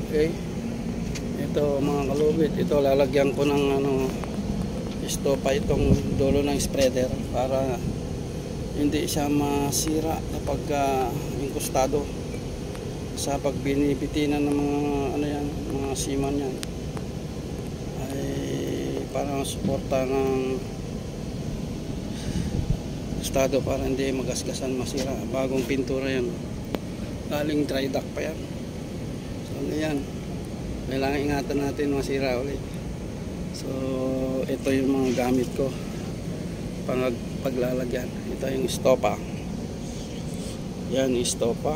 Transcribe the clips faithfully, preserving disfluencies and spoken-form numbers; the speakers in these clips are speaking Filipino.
Okay. Ito mga kalubit, ito lalagyan ko ng ano, estopa itong dulo ng spreader para hindi siya masira kapag uh, inkustado sa pagbinibitinan ng mga ano yan, mga siman yan, ay para suporta ng estado para hindi magasgasan, masira. Bagong pintura yan, galing dry dock pa yan. So ano yan, kailangan ingatan natin masira ulit. So ito yung mga gamit ko pang paglalagyan. Ito yung estopa, yan estopa.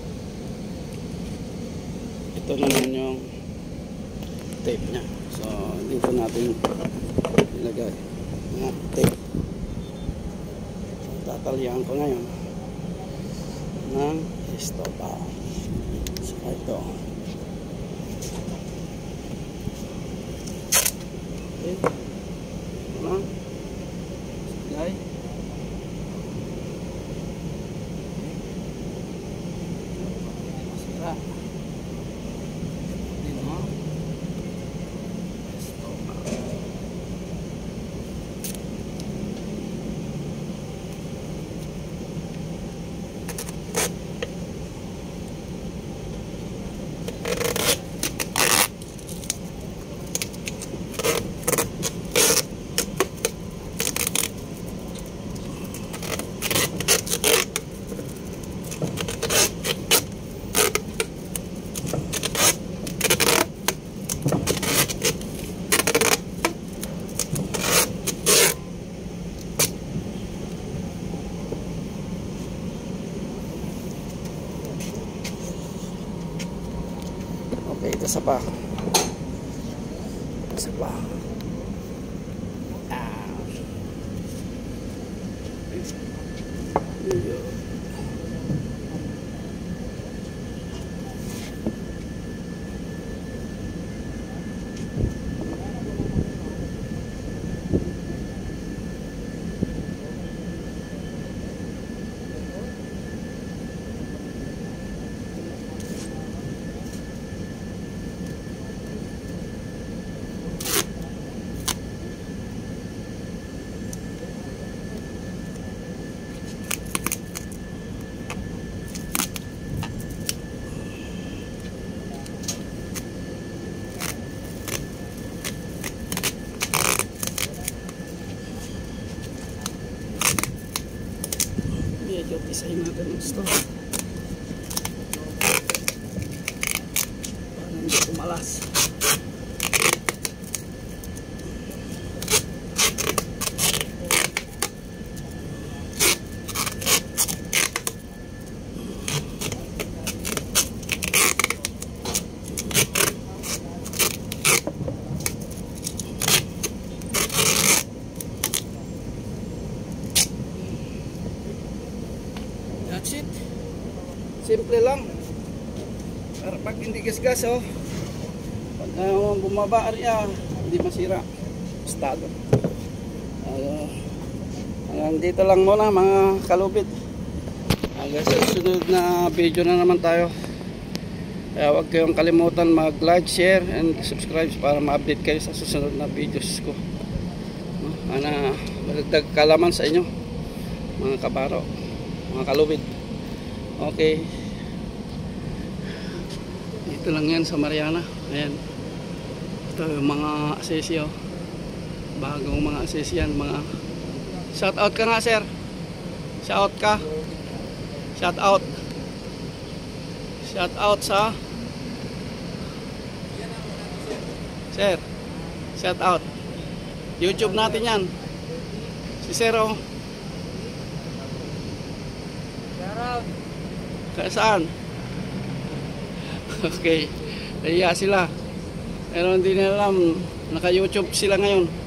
Ito naman yung tape nya. So dito natin ilagay mga tape. Tatalian ko ngayon ng estopa. So ito, okay, ano, lagay. Masira dito, estopa. Okay, ito sa pa. Ito sa pa. Ah. Iyo. Medyo pisahin natin ang stove para hindi kumalas. That's it. Simple lang. Para pag hindi gasgas, oh, pag uh, bumaba ariya, hindi masira estado. Uh, hanggang dito lang muna mga kalupit. Hanggang sa susunod na video na naman tayo. Kaya huwag kayong kalimutan mag like, share, and subscribe para ma-update kayo sa susunod na videos ko. Uh, ana, malagdag kalaman sa inyo mga kabaro, mga kalubid. Okay, dito lang yan sa Mariana. Ayan, ito yung mga asesyo, bagong mga asesyan. Mga shout out ka nga sir, shout out ka, shout out shout out sa sir, shout out YouTube natin yan, si Zero. Kaya saan? Okay, kaya sila. Pero hindi nila alam, naka YouTube sila ngayon.